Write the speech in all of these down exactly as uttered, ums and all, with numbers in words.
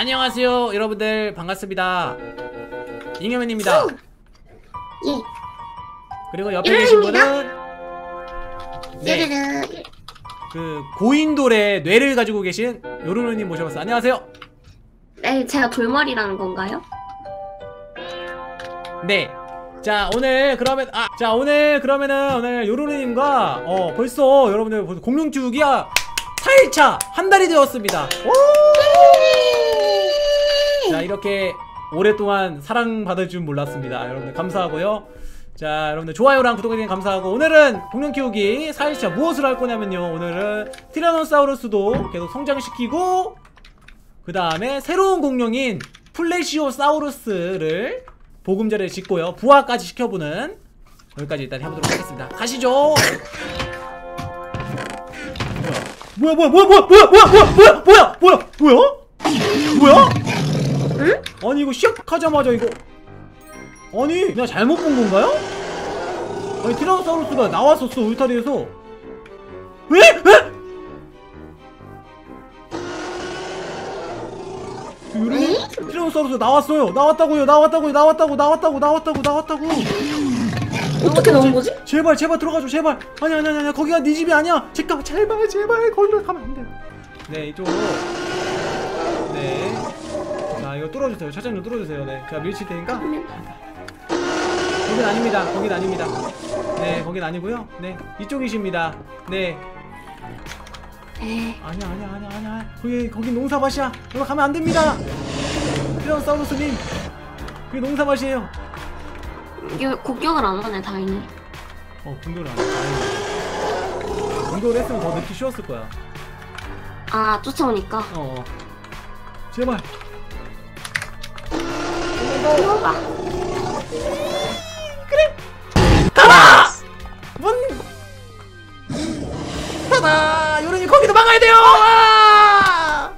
안녕하세요 여러분들, 반갑습니다. 잉여맨입니다. 예. 그리고 옆에 계신 분은 네, 네. 그 고인돌의 뇌를 가지고 계신 요루루님 모셔봤어요. 안녕하세요. 네, 제가 돌머리라는 건가요? 네. 자 오늘 그러면 아, 자 오늘 그러면은 오늘 요루루님과 어 벌써 여러분들 벌써 공룡주기야 사 일차 한 달이 되었습니다. 오! 자 이렇게 오랫동안 사랑받을 줄 몰랐습니다. 여러분들 감사하고요. 자 여러분들 좋아요랑 구독해주셔서 감사하고, 오늘은 공룡 키우기 사 일차 무엇을 할 거냐면요, 오늘은 티라노사우루스도 계속 성장시키고 그 다음에 새로운 공룡인 플래시오사우루스를 보금자리를 짓고요, 부화까지 시켜보는, 여기까지 일단 해보도록 하겠습니다. 가시죠. 뭐야 뭐야 뭐야 뭐야 뭐야 뭐야 뭐야 뭐야 뭐야 뭐야 뭐야? 응? 아니 이거 시작하자마자 이거, 아니 내가 잘못 본 건가요? 아니 티라노사우루스가 나왔었어 울타리에서. 왜? 왜? 요리 티라노사우루스 나왔어요. 나왔다고요. 나왔다고요. 나왔다고 나왔다고 나왔다고 나왔다고. 어떻게 나온 거지? 제발 제발 들어가줘 제발. 아니 아니 아니 거기가 네 집이 아니야. 제가 제발 제발 거기로 가면 안 돼. 네 이쪽으로. 네. 자 이거 뚫어주세요. 차장님 뚫어주세요. 네 제가 밀칠 테니까. 거긴 아닙니다. 거긴 아닙니다. 네 거긴 아니고요. 네 이쪽이십니다. 네. 에이. 아니야 아니야 아니야 아니야 거기 거기 농사밭이야. 여기 가면 안 됩니다. 티라노사우루스님 그게 농사밭이에요. 이게 공격을 안 하네, 다행히. 어 공격을 안 해. 다행이다. 공격을 했으면 더 늦기 쉬웠을 거야. 아, 쫓아오니까. 어, 어. 제발. 들어가. 그래. 가라. 문. 가라. 요런이 거기도 막아야 돼요. 아!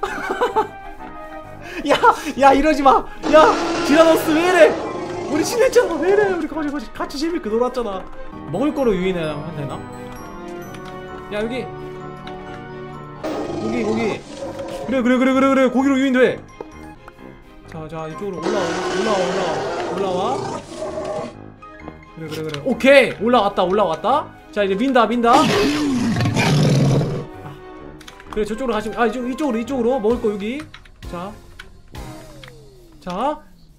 야, 야 이러지 마. 야, 티라노스 왜 이래? 우리 친했잖아. 왜 이래? 우리 같이 같이 재밌게 놀았잖아. 먹을 거로 유인하면 되나? 야 여기. 고기 고기. 그래 그래 그래 그래 그래 고기로 유인돼. 자자 이쪽으로 올라와 올라와 올라와 올라와. 그래 그래 그래 오케이 올라왔다 올라왔다. 자 이제 민다 민다. 아, 그래 저쪽으로 가시면 아 이쪽 이쪽으로 이쪽으로 먹을 거 여기. 자 자.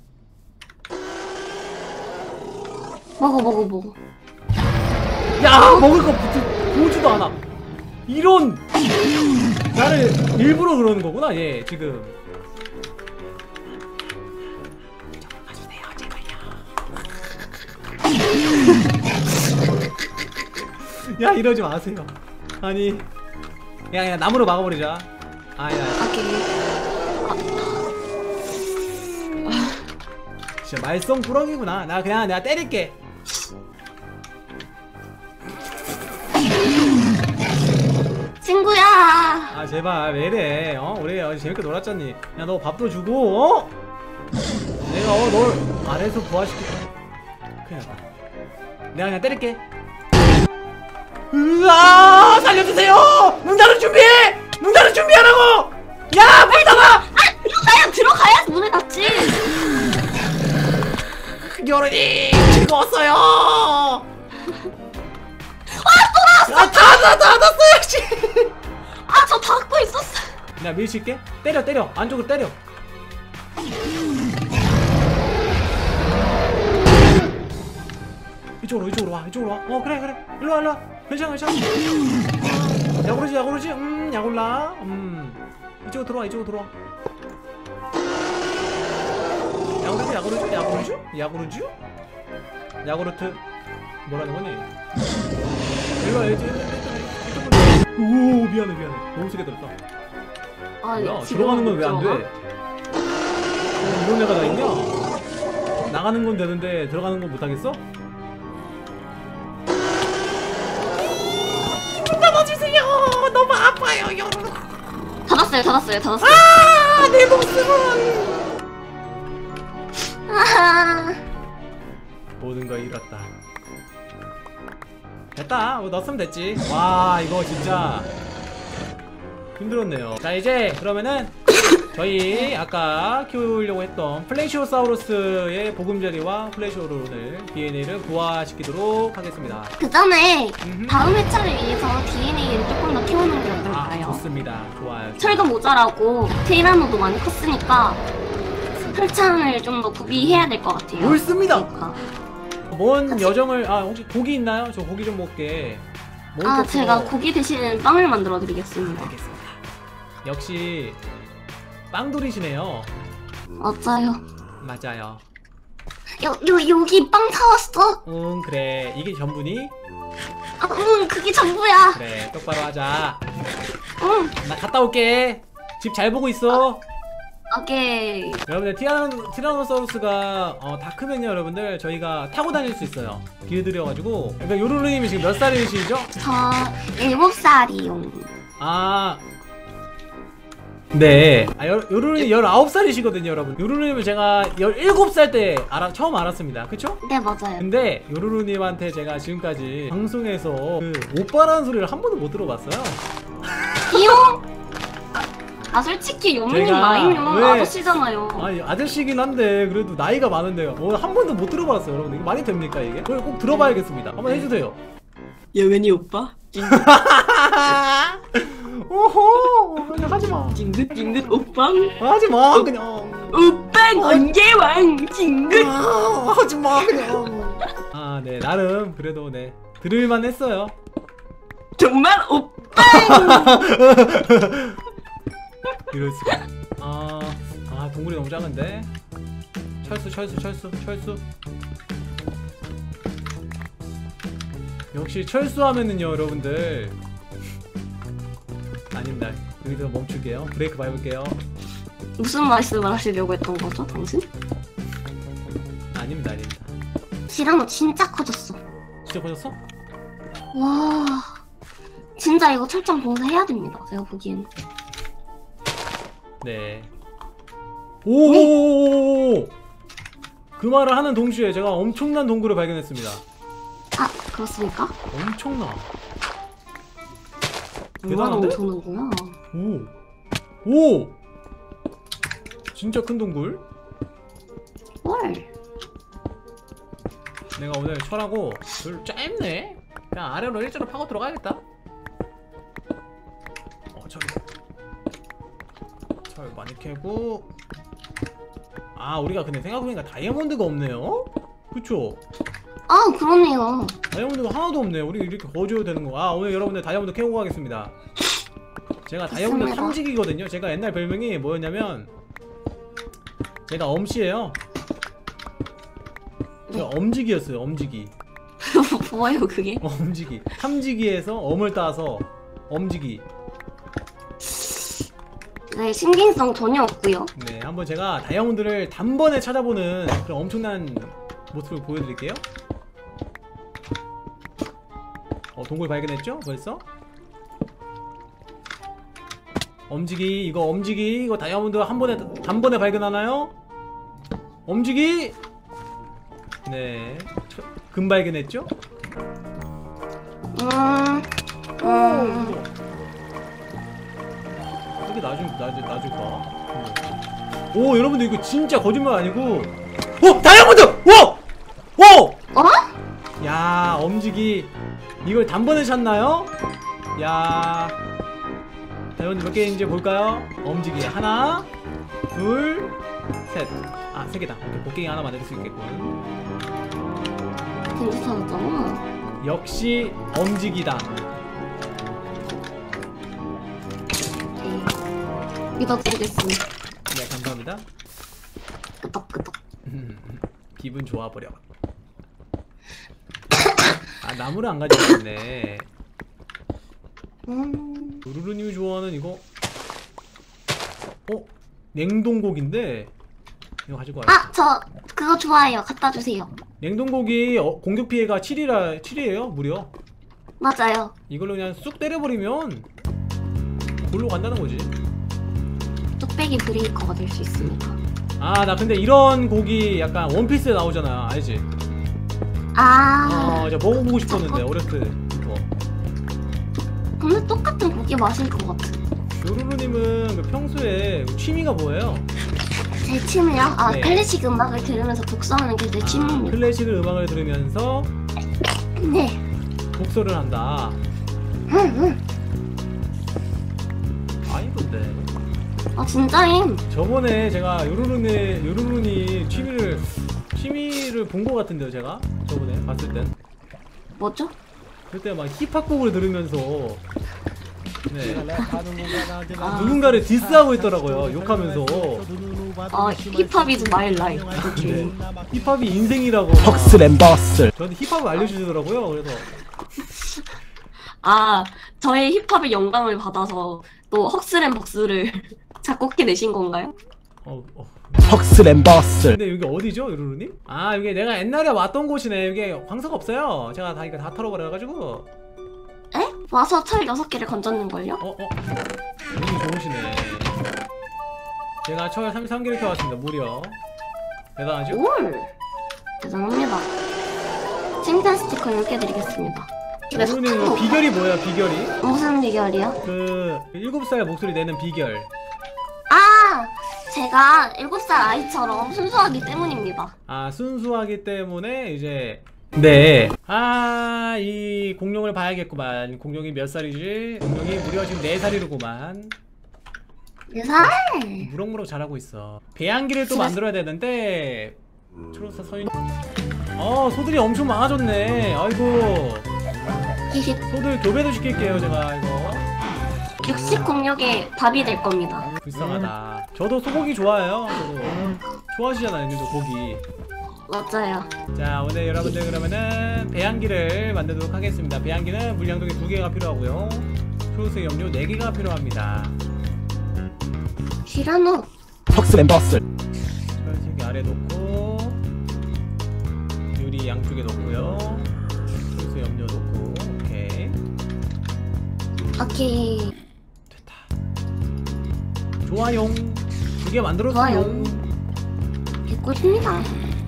먹어, 먹어, 먹어. 야 먹을 거 보지도 않아. 이런 나를 일부러 그러는 거구나 얘 지금. 가주세요 제발요. 야 이러지 마세요. 아니 야야 나무로 막아버리자. 아야 진짜 말썽 꾸러기구나. 나 그냥 내가 때릴게. 친구야. 아 제발 왜이래. 어 우리 어제 재밌게 놀았잖니. 야 너 밥도 주고 어? 내가 어 널 아래에서 부활시킬. 그냥 봐. 내가 그냥 때릴게. 으아 살려주세요. 문닫을 준비해. 문닫을 준비하라고. 야 문 닫아. 아, 들어가야, 들어가야 문을 닫지. 여론이 즐거웠어요. 아 돌아왔어. 닫아 닫았어야지. 아, 저 닫고 있었어. 내가 밀칠게. 때려 때려 안쪽으로 때려. 이쪽으로 이쪽으로 와 이쪽으로 와. 어 그래 그래 일로와 일로와. 괜찮아 괜찮아. 야구르지 야구르지. 음 야골라. 음 이쪽으로 들어와 이쪽으로 들어와. 야구르지 야구르지 야구르지 야구르지 야구르트 뭐라는 거니? 일로와 이쪽으로. 오 미안해 미안해 너무 세게 들었다. 아, 뭐야 들어가는 건 왜 안 돼? 어, 이런 애가 다 있냐? 나가는 건 되는데 들어가는 건 못하겠어? 닫아주세요. 너무 아파요 여러분. 닫았어요, 닫았어요, 닫았어요. 아 내 목숨은 아, 모든 걸 잃었다. 됐다. 뭐 넣었으면 됐지. 와 이거 진짜 힘들었네요. 자 이제 그러면은 저희 아까 키우려고 했던 플래시오사우루스의 보금자리와 플래시오론을 디엔에이를 부화시키도록 하겠습니다. 그 전에 음흠. 다음 회차를 위해서 디엔에이를 조금 더 키우는 게 아, 어떨까요? 좋습니다. 좋아요. 철도 모자라고 테이라노도 많이 컸으니까 철창을 좀 더 구비해야 될 것 같아요. 옳습니다. 그러니까. 뭔 같이- 여정을 아 혹시 고기 있나요? 저 고기 좀 먹게. 뭔 아 또 제가 그거- 고기 대신 빵을 만들어 드리겠습니다. 알겠습니다. 역시 빵돌이시네요. 맞아요. 맞아요. 여, 여, 여기 빵 사왔어? 응 그래 이게 전부니? 아, 응 그게 전부야. 그래 똑바로 하자. 응 나 갔다 올게. 집 잘 보고 있어. 오케이. 여러분들 티라노, 티라노사우루스가 어, 다 크면요 여러분들 저희가 타고 다닐 수 있어요. 길들여가지고. 그러니까 요루루님이 지금 몇 살이시죠? 저 일곱 살이요. 아 네. 아, 요, 요루루님 열아홉 살이시거든요 여러분. 요루루님은 제가 열일곱 살 때 알아, 처음 알았습니다. 그쵸? 네 맞아요. 근데 요루루님한테 제가 지금까지 방송에서 그 오빠라는 소리를 한 번도 못 들어봤어요. 이용. 아 솔직히 연민님 제가 나이면 왜- 아저씨잖아요. 아니 아저씨긴 한데 그래도 나이가 많은데요. 어, 한 번도 못 들어봤어요 여러분. 이게 말이 됩니까 이게? 그걸 꼭 들어봐야겠습니다. 한번 해주세요. 여wen이 오빠? 오호 그냥 하지마. 징긋 징긋 오빠? 하지마 그냥. 오빠 번개왕 징긋. 아, 하지마 그냥. 아 네 나름 그래도 네 들을만 했어요. 정말 오빠. 이럴 수가. 아, 아 동굴이 너무 작은데. 철수, 철수, 철수, 철수. 역시 철수하면은요, 여러분들. 아닙니다. 여기서 멈출게요. 브레이크 밟을게요. 무슨 말씀을 하시려고 했던 거죠, 당신? 아닙니다, 아닙니다. 티라노 진짜 커졌어. 진짜 커졌어? 와, 진짜 이거 철장 봉사해야 됩니다. 제가 보기엔. 네. 오! 그 말을 하는 동시에 제가 엄청난 동굴을 발견했습니다. 아, 그렇습니까? 엄청나. 얼마나 대단한데? 엄청난구나. 오! 오! 진짜 큰 동굴? 헐. 내가 오늘 철하고 별로 짧네? 그냥 아래로 일자로 파고 들어가야겠다. 어, 철. 철 많이 캐고. 아, 우리가 근데 생각해보니까 다이아몬드가 없네요? 그쵸? 아, 그러네요. 다이아몬드가 하나도 없네요. 우리 이렇게 거주해도 되는 거. 아, 오늘 여러분들 다이아몬드 캐고 가겠습니다. 제가 다이아몬드 좋습니다. 탐지기거든요. 제가 옛날 별명이 뭐였냐면 제가 엄씨예요. 제가 엄지기였어요. 엄지기. 뭐예요, 그게? 엄지기. 탐지기에서 엄을 따서 엄지기. 네, 신빙성 전혀 없고요. 네, 한번 제가 다이아몬드를 단번에 찾아보는 그런 엄청난 모습을 보여드릴게요. 어, 동굴 발견했죠? 벌써? 엄지기, 이거 엄지기, 이거 다이아몬드 한 번에, 단번에 발견하나요? 엄지기! 네, 저, 금 발견했죠? 음, 음, 어떻게 나중, 나중, 놔줄까? 오, 여러분들 이거 진짜 거짓말 아니고 오! 다이아몬드! 오! 오! 어? 야, 엄지기 이걸 단번에 찾나요? 야, 다이아몬드 몇 개인지 볼까요? 엄지기 하나, 둘, 셋. 아, 세 개다. 오케이, 곡괭이 하나 만들 수 있겠군. 괜찮았잖아. 역시 엄지기다. 네. 믿어드리겠습니다. 네, 감사합니다. 끄덕끄덕. 기분 좋아버려. 아, 나무를 안 가져왔네. 음, 루루님이 좋아하는 이거 어? 냉동고기인데 이거 가지고 와요. 아, 저 그거 좋아해요. 갖다 주세요. 냉동고기 어, 공격 피해가 칠이라 칠이에요 무려. 맞아요. 이걸로 그냥 쑥 때려버리면 골로 간다는 거지. 뚝배기 브레이커가 될 수 있습니다. 아, 나 근데 이런 고기 약간 원피스에 나오잖아, 알지? 아, 어, 제가 먹어보고 싶었는데 어렸을 때. 어. 근데 똑같은 고기 맛일 것 같아. 요루루님은 그 평소에 취미가 뭐예요? 제 취미요? 아 네. 클래식 음악을 들으면서 독서하는 게 제 아, 취미입니다. 클래식 음악을 들으면서 네. 독서를 한다. 응, 응. 아이던데. 아 진짜임. 저번에 제가 요루루니 요루루니 취미를 취미를 본 것 같은데요, 제가 저번에 봤을 땐. 뭐죠? 그때 막 힙합곡을 들으면서 네. 아. 누군가를 디스하고 있더라고요, 욕하면서. 아 힙합이즈 마이 라이프. 네. 힙합이 인생이라고. 헉슬앤버슬. 저한테 힙합을 알려주시더라고요. 그래서 아 저의 힙합의 영감을 받아서 또 헉스앤 벅스를 작곡해 내신 건가요? 어, 어. 헉슬앤버슬. 근데 여기 어디죠, 요루루님? 아, 여기 내가 옛날에 왔던 곳이네. 여기 광석 없어요. 제가 다 이거 다 털어버려가지고. 에? 와서 철 여섯 개를 건졌는걸요? 어, 어. 운이 좋으시네. 제가 철 삼십삼 개를 켜왔습니다. 무려. 대단하죠? 올! 대단합니다. 칭찬 스티커 열 개 드리겠습니다. 요루루님 비결이 뭐야, 비결이? 무슨 비결이요? 그 일곱 살 목소리 내는 비결. 아! 제가 일곱 살 아이처럼 순수하기 때문입니다. 아, 순수하기 때문에 이제 네. 아, 이 공룡을 봐야겠구만. 공룡이 몇 살이지? 공룡이 무려 지금 네 살이로구만. 네 살! 무럭무럭 자라고 있어. 배양기를 또 만들어야 되는데 초록사 서인. 어, 소들이 엄청 많아졌네. 아이고. 히히 소들 교배도 시킬게요, 제가 이거. 육식 공룡의 밥이 될 겁니다. 불쌍하다. 저도 소고기 좋아해요. 저도 좋아하시잖아요, 님도 고기. 맞아요. 자, 오늘 여러분들 그러면은 배양기를 만들도록 하겠습니다. 배양기는 물량동이 두 개가 필요하고요. 초록색 염료 네 개가 필요합니다. 시라노 헉슬앤버슬. 초록색 아래 놓고 유리 양쪽에 놓고요. 초록색 염료 놓고 오케이. 오케이. 됐다. 좋아요. 두 개 만들었어요. 좋아요. 개꿀입니다.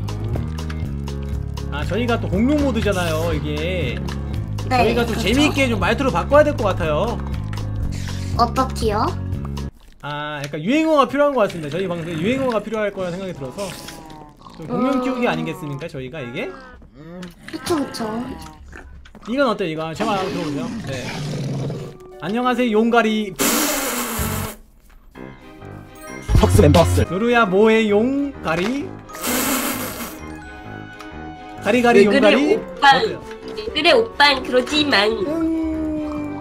아, 저희가 또 공룡 모드잖아요, 이게. 네. 저희가 좀 그렇죠. 재미있게 좀 말투를 바꿔야 될 것 같아요. 어떻게요? 아, 약간 유행어가 필요한 것 같습니다. 저희 방송에 유행어가 필요할 거라 생각이 들어서 좀 공룡 키우기 아니겠습니까, 저희가 이게? 그쵸 그쵸. 이건 어때요, 이거? 제 말 한번 들어보세요. 네. 안녕하세요, 용가리. 헉슬앤버슬. 누루야, 뭐해, 용가리? 가리가리, 왜 그래, 용가리? 오빠? 어때요? 그래 오빤 그러지만. 음...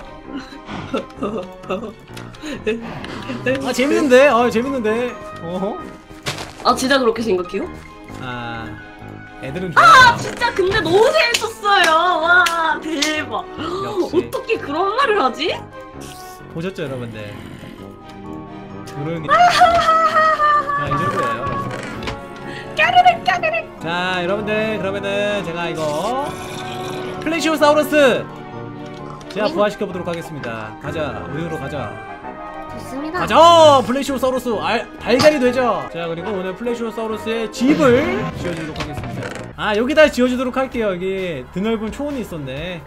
아, 재밌는데? 아, 재밌는데? 어허? 아 진짜 그렇게 생각해요? 아, 애들은 좋아요. 진짜 근데 너무 재밌었어요. 와 대박. 역시. 어떻게 그런 말을 하지? 보셨죠, 여러분들? 누룽이. 자, 이 정도예요. 까르륵 까르륵. 자, 여러분들, 그러면은 제가 이거 플래시오사우루스 제가 부활시켜보도록 하겠습니다. 가자, 우유로 가자. 좋습니다. 가자, 플래시오사우루스 알, 달걀이 되죠. 자, 그리고 오늘 플래시오사우루스의 집을 지어주도록 하겠습니다. 아, 여기다 지어주도록 할게요. 여기 드넓은 초원이 있었네.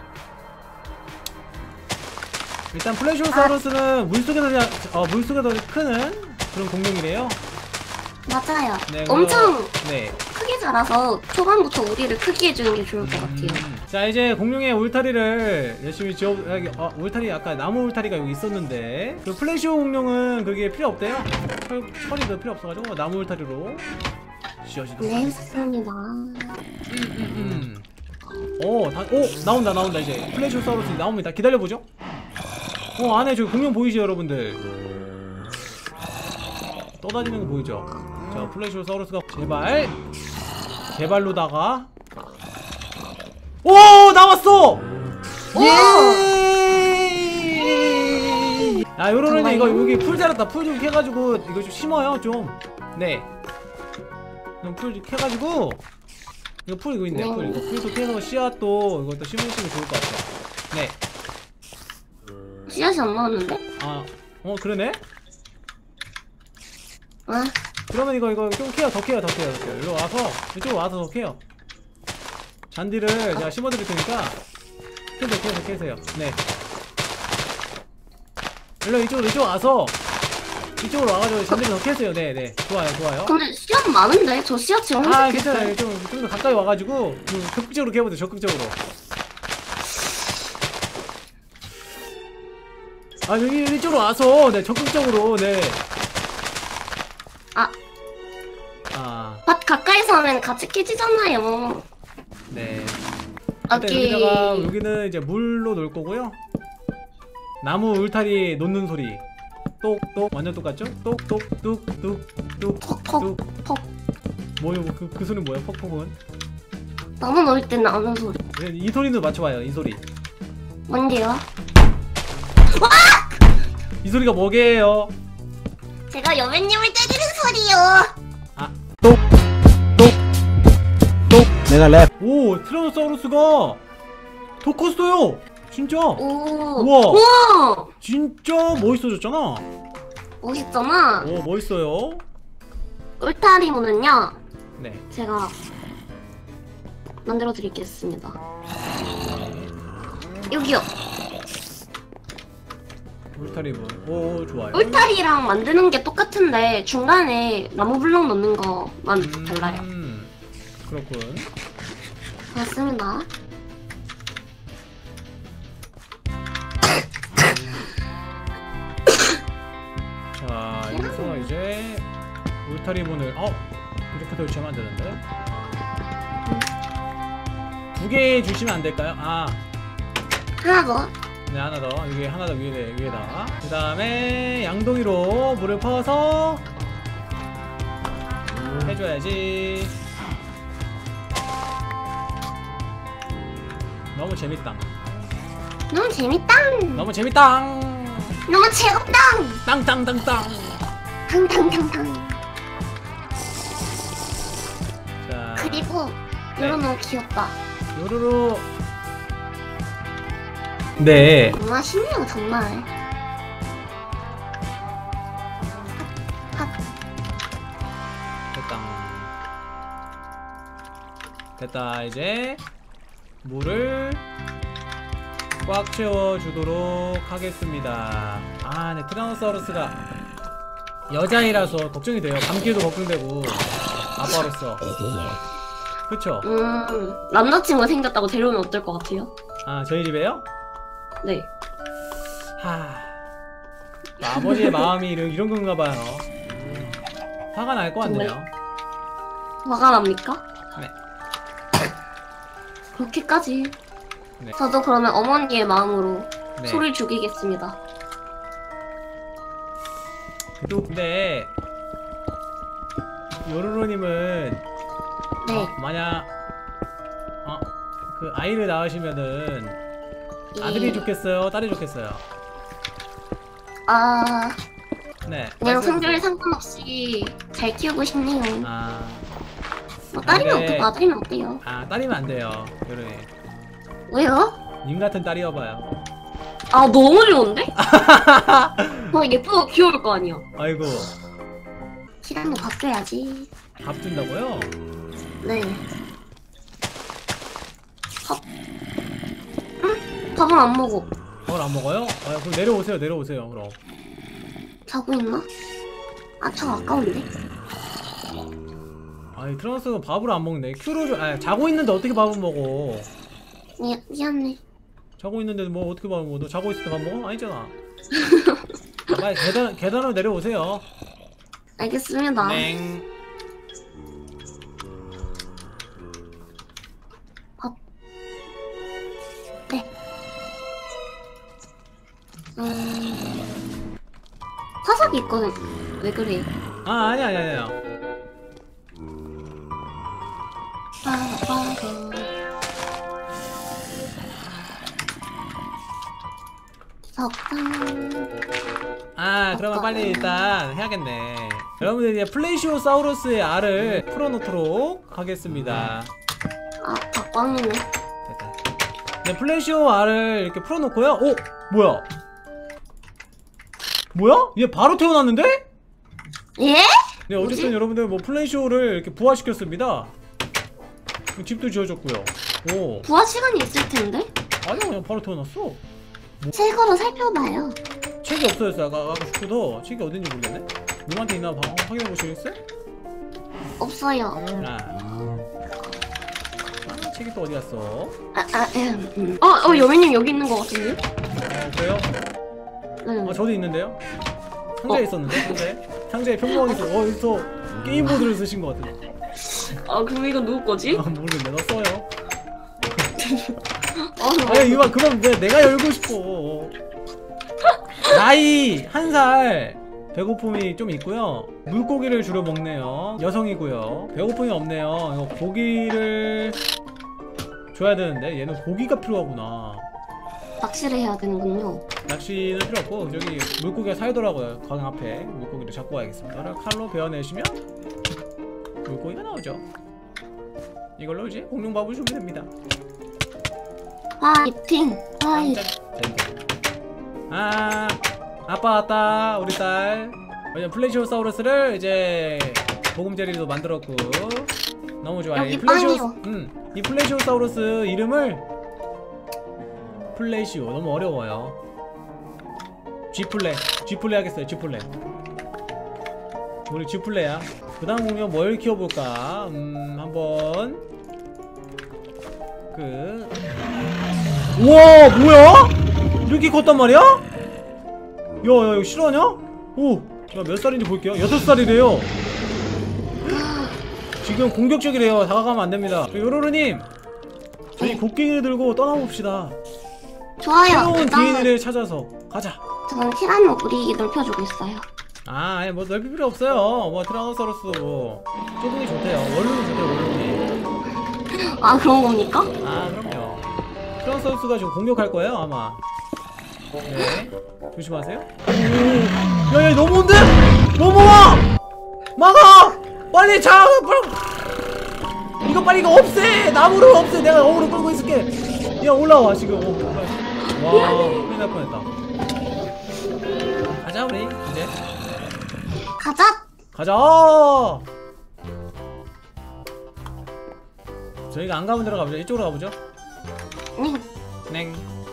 일단 플래시오사우루스는 물속에서 어, 물속에서 크는 그런 공룡이래요. 맞아요. 네, 엄청 그리고- 네. 크게 자라서 초반부터 우리를 크게 해주는 게 좋을 것 같아요. 음. 자, 이제 공룡의 울타리를 열심히 지어. 여기 어, 울타리 아까 나무 울타리가 여기 있었는데 그 플래시오 공룡은 그게 필요 없대요. 철, 철이 더 필요 없어가지고 나무 울타리로 지어지도록 네, 하겠습니다. 좋습니다. 음. 오, 다, 오, 나온다, 나온다. 이제 플래시오사우루스 나옵니다. 기다려보죠. 어, 안에 저기 공룡 보이시죠, 여러분들? 떠다니는 거 보이죠? 자, 플래시오사우루스가 제발 제발로다가 오, 나왔어! 예! 아, 요러는 이거 여기 풀 자랐다. 풀 좀 캐가지고 이거 좀 심어요, 좀. 네. 풀 좀 캐가지고 이거 풀 이거 있네. 풀 이거 풀도 캐서 씨앗도 이것도 심으시면 좋을 것 같아요. 네. 씨앗이 안 나왔는데? 아, 어, 그러네? 아, 그러면 이거 이거 좀 캐요. 더 캐요. 더 캐요. 더 캐요. 이리 와서 이쪽으로 와서 더 캐요. 잔디를 제가 심어드릴 테니까 캐세요. 캐세요. 캐세요. 네. 일로 이쪽으로 이쪽 와서 이쪽으로 와가지고 잔디를 더 캐세요. 네네 좋아요 좋아요. 근데 시야는 많은데? 저 시야 지금 아 획득했어요. 괜찮아요. 좀 좀 더 가까이 와가지고 좀 적극적으로 캐보세요. 적극적으로. 아 여기 이쪽으로 와서 네 적극적으로 네. 아, 아 밭 가까이서 하면 같이 깨지잖아요. 네. 일단 오케이. 여기다가 여기는 이제 물로 놓을 거고요. 나무 울타리 놓는 소리. 똑똑 완전 똑같죠? 똑똑 뚝뚝뚝뚝 퍽퍽 퍽. 뭐요? 그, 그 소리 뭐야? 퍽퍽은? 나무 넣을 때 나는 소리. 네, 이 소리도 맞춰봐요. 이 소리. 뭔데요? 이 소리가 뭐게요? 제가 여배님을 때리는 소리요. 아, 내가 랩 오 티라노사우루스가 더 컸어요. 진짜. 오. 우와. 우와. 진짜 멋있어졌잖아. 멋있잖아. 오 멋있어요. 울타리문은요. 네. 제가 만들어 드리겠습니다. 여기요. 울타리 문. 오 좋아요. 울타리랑 만드는 게 똑같은데 중간에 나무 블럭 넣는 거만 달라요. 음, 그렇군. 그렇습니다. 자 여기서 이제 울타리 문을 어 이렇게 설치하면 안 되는데. 두 개 주시면 안 될까요? 아. 하나 더. 네 하나 더 여기 하나 더 위에 위에다 그 다음에 양동이로 물을 퍼서 해줘야지. 너무 재밌다. 너무 재밌다. 너무 재밌다. 너무 즐겁다. 땅땅땅땅. 탕탕탕탕. 자 그리고 네. 이거 너무 귀엽다. 요루루. 네. 정말 신기해요 정말. 핫. 됐다. 됐다. 이제 물을 꽉 채워주도록 하겠습니다. 아, 네. 티라노사우루스가 여자이라서 걱정이 돼요. 감기에도 걱정되고 아빠로서. 그쵸? 음 남자친구가 생겼다고 데려오면 어떨 것 같아요? 아, 저희 집에요? 네. 하... 아버지의 마음이 이런, 이런 건가 봐요. 화가 날 것 같네요. 화가 납니까? 네. 그렇게까지. 네. 저도 그러면 어머니의 마음으로 네. 소를 죽이겠습니다. 그래도 근데 요루루님은 네. 어, 만약 어, 그 아이를 낳으시면은 아들이 예. 좋겠어요? 딸이 좋겠어요? 아 네. 그냥 말씀해주세요. 성별 상관없이 잘 키우고 싶네요. 아, 뭐 딸이면 근데- 어떻고 아들이면 어때요? 아 딸이면 안 돼요. 요루루. 왜요? 님 같은 딸이어봐요. 아 너무 좋은데? 더 예쁘고 귀여울 거 아니야. 아이고 시간도 바뀌어야지. 밥 준다고요? 네. 밥. 응? 밥은 안 먹어. 밥을 안 먹어요? 아 그럼 내려오세요. 내려오세요. 그럼. 자고 있나? 아, 저 아까운데? 아이 트라노스가 밥을 안 먹네. 큐로 좀. 아 자고 있는데 어떻게 밥을 먹어? 미, 미안해. 자고 있는데 뭐 어떻게 밥을 먹어? 너 자고 있을 때 밥 먹어? 아니잖아. 아, 빨리 계단 계단으로 내려오세요. 알겠습니다. 땡. 네. 음... 화석이 있거든. 왜 그래? 아 아니 아니 아니야. 빠바바. 석탄. 아 그러면 빨리 일단 해야겠네. 여러분들 이제 플레이시오사우루스의 알을 풀어놓도록 하겠습니다. 아, 닭광이네. 됐다. 네 플레이시오 알을 이렇게 풀어놓고요. 오 뭐야? 뭐야? 얘 바로 태어났는데? 예? 네 어쨌든 뭐지? 여러분들 뭐 플레이시오를 이렇게 부화시켰습니다. 집도 지어줬고요. 오 부화 시간이 있을 텐데? 아니야 그냥 바로 태어났어. 새 거로 살펴봐요. 책이 없어졌어. 아까, 아까 죽고도 책이 어딘지 모르겠네. 누구한테 있나 봐. 확인해 보시겠어요? 없어요. 아. 아, 책이 또 어디 갔어? 아, 아, 예. 음. 어, 어, 여민님 여기 있는 것 같은데? 어, 그래요? 응. 아, 저도 있는데요? 상자에 어. 있었는데, 상자에? 상자에 평범하게 있어. 어, 여기서 게임보드를 쓰신 것 같은데. 아 그럼 이건 누구 거지? 아, 모르겠네. 너 써요. 어, 아니, 이거 그럼 내, 내가 열고 싶어. 나이 한 살. 배고픔이 좀 있고요. 물고기를 주로 먹네요. 여성이고요. 배고픔이 없네요. 이거 고기를 줘야 되는데 얘는 고기가 필요하구나. 낚시를 해야 되는군요. 낚시는 필요 없고 저기 물고기가 살더라고요. 강 앞에 물고기를 잡고 와야겠습니다. 칼로 베어내시면 물고기가 나오죠. 이걸로 이제 공룡밥을 주면 됩니다. 화이팅! 화이팅! 아, 아빠 왔다. 우리 딸. 왜냐면 플레시오사우루스를 이제 보금자리도 만들었고 너무 좋아요. 여기 이 플레시오, 빵이요. 음, 이 플레시오사우루스 이름을 플레시오. 너무 어려워요. 쥐플레, 쥐플레 하겠어요. 쥐플레. 우리 쥐플레야. 그다음 공룡 뭘 키워볼까? 음, 한번 그. 우와, 뭐야? 이렇게 컸단 말이야? 야, 야, 이거 실화냐? 오, 야, 몇 살인지 볼게요. 여섯 살이래요. 지금 공격적이래요. 다가가면 안 됩니다. 요로로님, 저희 네. 곡괭이를 들고 떠나봅시다. 좋아요. 새로운 일단 디엔에이를 찾아서 가자. 저는 티라노 우리 넓혀주고 있어요. 아, 아니, 뭐 넓힐 필요 없어요. 뭐 트라노사우루스 뭐 좁은 좋대요. 원룸이 좋대요. 원룸이. 아, 그런 겁니까? 아, 그럼요. 트라노사우루스가 지금 공격할 거예요, 아마. 네, 조심하세요. 오, 야야, 넘어온대? 넘어와! 막아! 빨리 자! 빨리. 이거 빨리 이거 없애! 나무를 없애! 내가 어그로 끌고 있을게. 야, 올라와 지금. 어, 와, 큰일 날 뻔했다. 가자 우리 이제. 가자! 가자! 저희가 안 가본 데로 가보죠. 이쪽으로 가보죠. 네. 냉.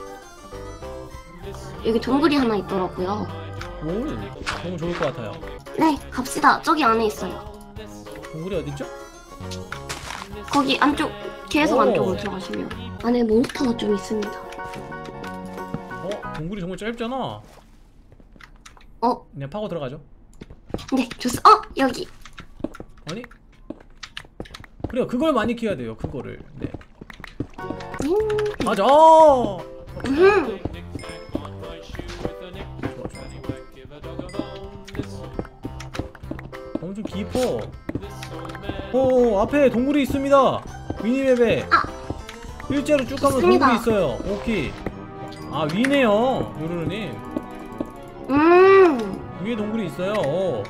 여기 동굴이 하나 있더라고요. 오, 너무 좋을 것 같아요. 네, 갑시다. 저기 안에 있어요. 동굴이 어딨죠? 거기 안쪽, 계속 오. 안쪽으로 들어가시면 안에 몬스터가 좀 있습니다. 어? 동굴이 정말 짧잖아. 어? 그냥 파고 들어가죠. 네, 좋습. 어, 여기. 아니? 그래요. 그걸 많이 키워야 돼요. 그거를. 네. 음. 가자! 음. 좋아, 좋아. 엄청 깊어. 오, 앞에 동굴이 있습니다. 미니맵에. 아. 일자로 쭉 가면 있습니다. 동굴이 있어요. 오케이. 아, 위네요. 요루루님. 음. 위에 동굴이 있어요. 어.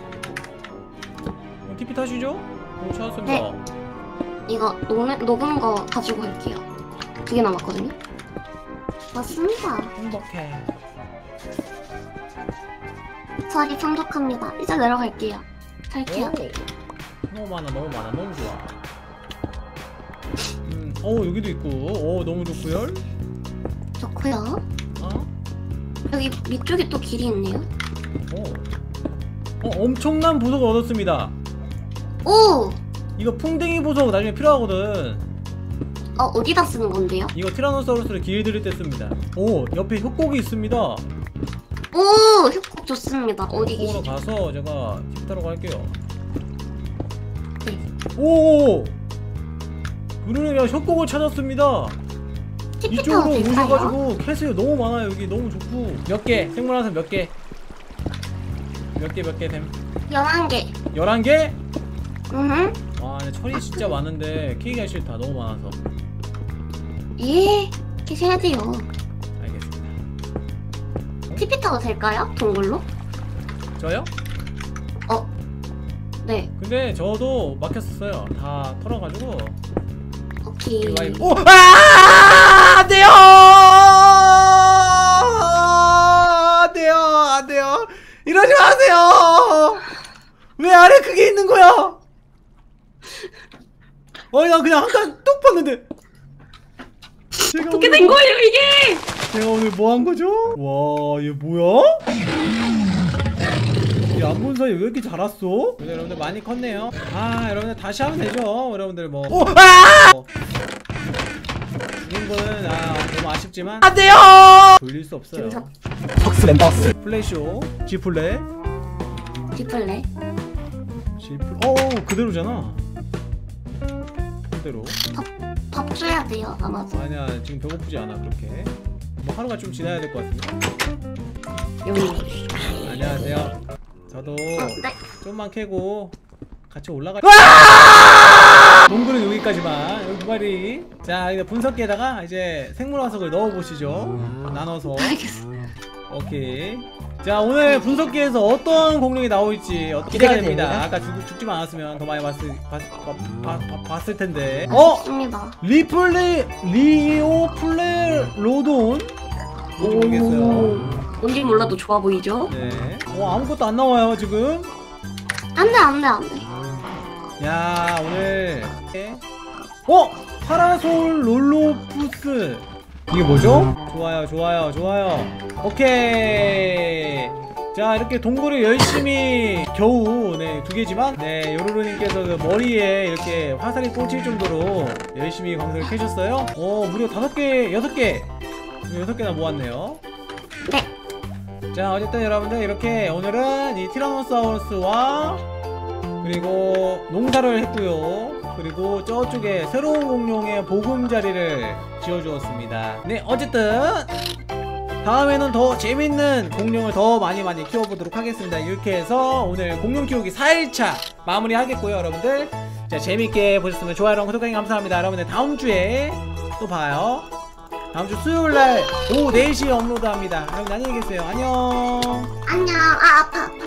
티피 타시죠? 오, 찾았습니다. 네. 이거 녹는, 녹은 거 가지고 갈게요. 두 개 남았거든요. 맞습니다. 행복해. 자리 풍족합니다. 이제 내려갈게요. 갈게요. 오, 너무 많아, 너무 많아, 너무 좋아. 음, 어 여기도 있고, 오 너무 좋고요. 좋고요. 어, 여기 위쪽에 또 길이 있네요. 오, 어 엄청난 보석을 얻었습니다. 오! 이거 풍뎅이 보석 나중에 필요하거든. 어, 어디다 쓰는 건데요? 이거 티라노사우루스를 길들일 때 씁니다. 오, 옆에 협곡이 있습니다. 오! 협곡 좋습니다. 어디 협곡으로 계시죠? 가서 제가 팁 타러 갈게요. 네. 오, 그러면 협곡을 찾았습니다. 티피 이쪽으로 타워 될까요? 오셔가지고 캐슬 너무 많아요. 여기 너무 좋고. 몇 개? 생물한테 몇 개? 몇 개 몇 개 됨? 열한 개. 열한 개? 음. 와, 근데 철이 진짜 많은데 키기가 싫다. 너무 많아서. 예. 계셔야 돼요. 알겠습니다. 티피 타워 될까요? 동굴로? 저요? 어. 네. 근데 저도 막혔었어요. 다 털어가지고. 오케이. 오! 아! 안 돼요! 안 돼요! 안 돼요! 이러지 마세요! 왜 아래 그게 있는 거야? 어이, 나 그냥 한 칸 뚝 봤는데. 어떻게 된 거예요 이게? 제가 오늘 뭐 한 거죠? 와, 얘 뭐야? 얘 안 본 사이 왜 이렇게 자랐어? 여러분들 많이 컸네요. 아, 여러분들 다시 하면 되죠. 여러분들 뭐. 오! 아! 어. 죽인 거는 아, 너무 아쉽지만 안 돼요! 돌릴 수 없어요. 김석 턱스 멤버스 플레이쇼, G플레이, 디플레. G플레이. 어, 그대로잖아. 그대로. 밥 줘야 돼요, 아마도. 아니야, 지금 배고프지 않아 그렇게. 뭐 하루가 좀 지나야 될 것 같은데. 여기. 안녕하세요. 저도 어, 네. 좀만 캐고 같이 올라가. 동굴은 여기까지만. 여기 두 마리. 자, 이제 분석기에다가 이제 생물화석을 넣어 보시죠. 나눠서. 알겠습니다. 오케이. 자, 오늘 분석기에서 어떤 공룡이 나올지 어, 기대가 됩니다. 아까 죽, 죽지만 않았으면 더 많이 봤을 봤, 봤, 봤, 봤, 봤을 텐데. 어? 좋습니다. 리플레 리오플레로돈. 뭔지 모르겠어요. 뭔지 몰라도 좋아 보이죠? 네. 어, 아무것도 안 나와요 지금. 안돼 안돼 안돼. 야, 오늘 어? 파라솔 롤로푸스. 이게 뭐죠? 좋아요 좋아요 좋아요. 오케이. 자, 이렇게 동굴을 열심히 겨우 네, 두 개지만 네, 요루루님께서 그 머리에 이렇게 화살이 꽂힐 정도로 열심히 광석을 캐셨어요. 어, 무려 다섯 개, 여섯 개, 여섯 개나 모았네요. 네. 자, 어쨌든 여러분들 이렇게 오늘은 이 티라노사우루스와 그리고 농사를 했고요. 그리고 저쪽에 새로운 공룡의 보금자리를 지어주었습니다. 네, 어쨌든 다음에는 더 재밌는 공룡을 더 많이 많이 키워보도록 하겠습니다. 이렇게 해서 오늘 공룡 키우기 사 일차 마무리 하겠고요. 여러분들 자, 재밌게 보셨으면 좋아요랑 구독하기 감사합니다. 여러분들 다음주에 또 봐요. 다음주 수요일날 오후 네 시에 업로드합니다. 여러분 안녕히 계세요. 안녕. 안녕. 아 아파.